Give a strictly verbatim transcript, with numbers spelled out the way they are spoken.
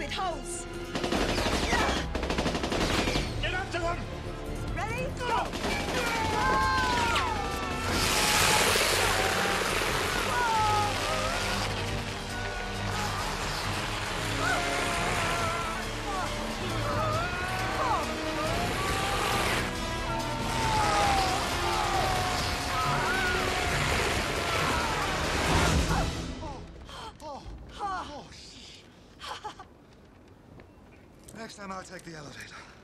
stupid hose! Get up to them! Ready? Go! Next time I'll take the elevator.